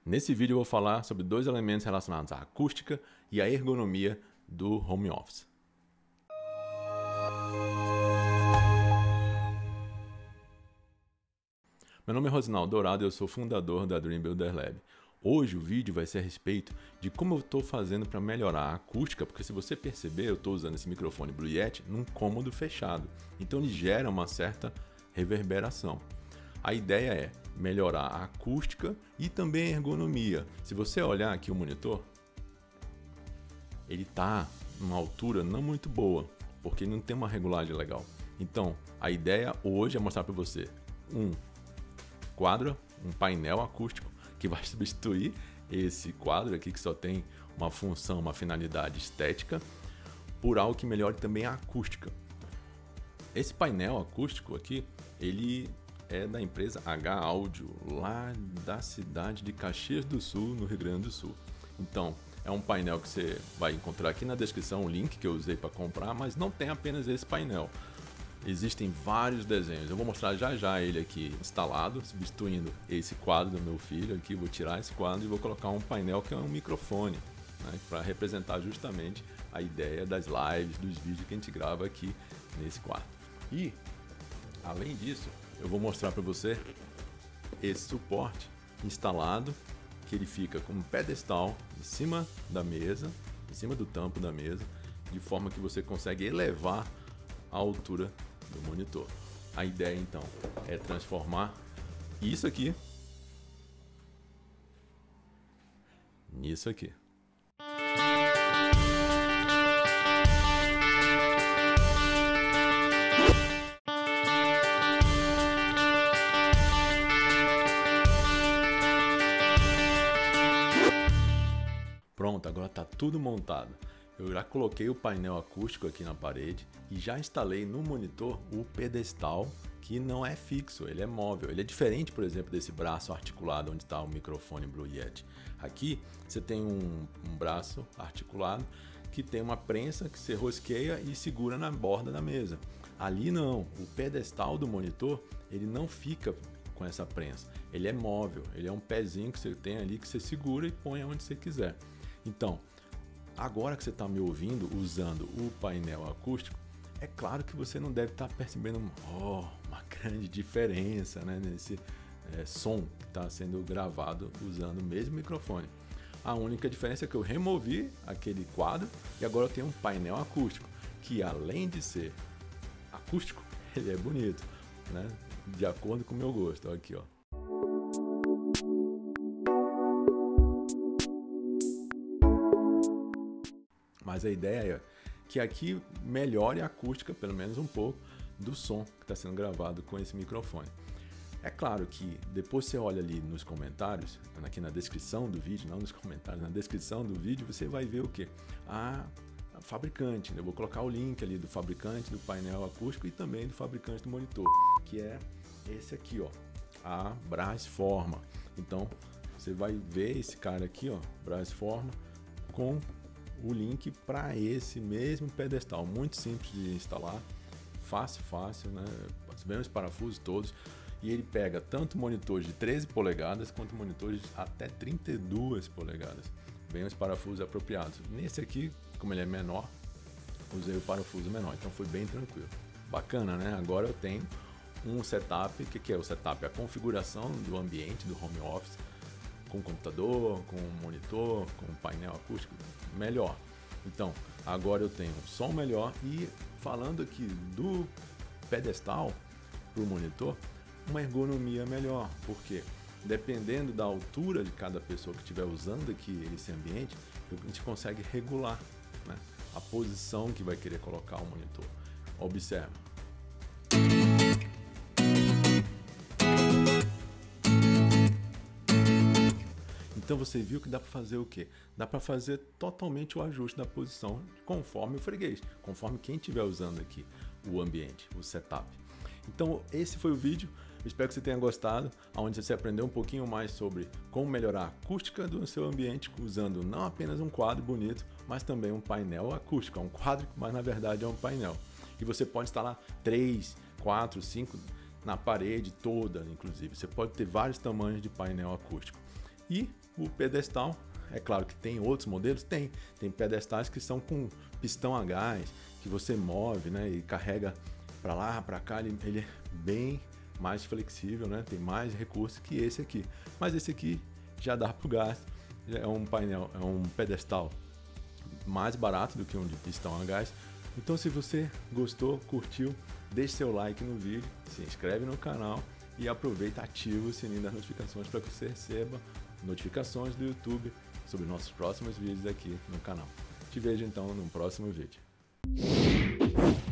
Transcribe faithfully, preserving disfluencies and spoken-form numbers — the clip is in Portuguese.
Nesse vídeo eu vou falar sobre dois elementos relacionados à acústica e à ergonomia do home office. Meu nome é Rosinaldo Dourado e eu sou fundador da Dream Builder Lab. Hoje o vídeo vai ser a respeito de como eu estou fazendo para melhorar a acústica, porque se você perceber, eu estou usando esse microfone Blue Yeti num cômodo fechado, então ele gera uma certa reverberação. A ideia é melhorar a acústica e também a ergonomia. Se você olhar aqui o monitor, ele está numa altura não muito boa, porque ele não tem uma regulagem legal. Então, a ideia hoje é mostrar para você um quadro, um painel acústico que vai substituir esse quadro aqui que só tem uma função, uma finalidade estética, por algo que melhore também a acústica. Esse painel acústico aqui, ele é da empresa H Audio, lá da cidade de Caxias do Sul, no Rio Grande do Sul. Então, é um painel que você vai encontrar aqui na descrição, o link que eu usei para comprar, mas não tem apenas esse painel. Existem vários desenhos. Eu vou mostrar já já ele aqui instalado, substituindo esse quadro do meu filho aqui. Vou tirar esse quadro e vou colocar um painel que é um microfone, né, para representar justamente a ideia das lives, dos vídeos que a gente grava aqui nesse quarto. E, além disso, eu vou mostrar para você esse suporte instalado, que ele fica com um pedestal em cima da mesa, em cima do tampo da mesa, de forma que você consegue elevar a altura do monitor. A ideia então é transformar isso aqui nisso aqui. Pronto, agora está tudo montado. Eu já coloquei o painel acústico aqui na parede e já instalei no monitor o pedestal, que não é fixo, ele é móvel. Ele é diferente, por exemplo, desse braço articulado onde está o microfone Blue Yeti. Aqui você tem um, um braço articulado que tem uma prensa que você rosqueia e segura na borda da mesa. Ali não, o pedestal do monitor ele não fica com essa prensa. Ele é móvel, ele é um pezinho que você tem ali que você segura e põe onde você quiser. Então, agora que você está me ouvindo usando o painel acústico, é claro que você não deve estar percebendo oh, uma grande diferença, né, nesse é, som que está sendo gravado usando o mesmo microfone. A única diferença é que eu removi aquele quadro e agora eu tenho um painel acústico, que além de ser acústico, ele é bonito, né, de acordo com o meu gosto. Aqui, ó. Mas a ideia é que aqui melhore a acústica, pelo menos um pouco, do som que está sendo gravado com esse microfone. É claro que depois você olha ali nos comentários, aqui na descrição do vídeo, não nos comentários, na descrição do vídeo, você vai ver o que? A fabricante, eu vou colocar o link ali do fabricante do painel acústico e também do fabricante do monitor, que é esse aqui, ó, a Brasforma. Então, você vai ver esse cara aqui, ó, Brasforma, com o link para esse mesmo pedestal, muito simples de instalar, fácil, fácil, né? Vem os parafusos todos e ele pega tanto monitores de treze polegadas quanto monitores até trinta e duas polegadas. Vem os parafusos apropriados. Nesse aqui, como ele é menor, usei o parafuso menor, então foi bem tranquilo. Bacana, né? Agora eu tenho um setup, o que, que é o setup? A configuração do ambiente do home office, com computador, com monitor, com painel acústico melhor. Então, agora eu tenho um som melhor e falando aqui do pedestal para o monitor, uma ergonomia melhor, porque dependendo da altura de cada pessoa que estiver usando aqui esse ambiente, a gente consegue regular, né, a posição que vai querer colocar o monitor. Observa. Então você viu que dá para fazer o quê? Dá para fazer totalmente o ajuste da posição conforme o freguês, conforme quem estiver usando aqui o ambiente, o setup. Então esse foi o vídeo, espero que você tenha gostado, onde você aprendeu um pouquinho mais sobre como melhorar a acústica do seu ambiente usando não apenas um quadro bonito, mas também um painel acústico, é um quadro, mas na verdade é um painel. E você pode instalar três, quatro, cinco na parede toda, inclusive. Você pode ter vários tamanhos de painel acústico. E o pedestal. É claro que tem outros modelos, tem. Tem pedestais que são com pistão a gás, que você move, né, e carrega para lá, para cá, ele, ele é bem mais flexível, né, tem mais recursos que esse aqui. Mas esse aqui já dá para o gás, é um painel, é um pedestal mais barato do que um de pistão a gás. Então, se você gostou, curtiu, deixe seu like no vídeo, se inscreve no canal e aproveita, ativa o sininho das notificações para que você receba notificações do YouTube sobre nossos próximos vídeos aqui no canal. Te vejo então no próximo vídeo.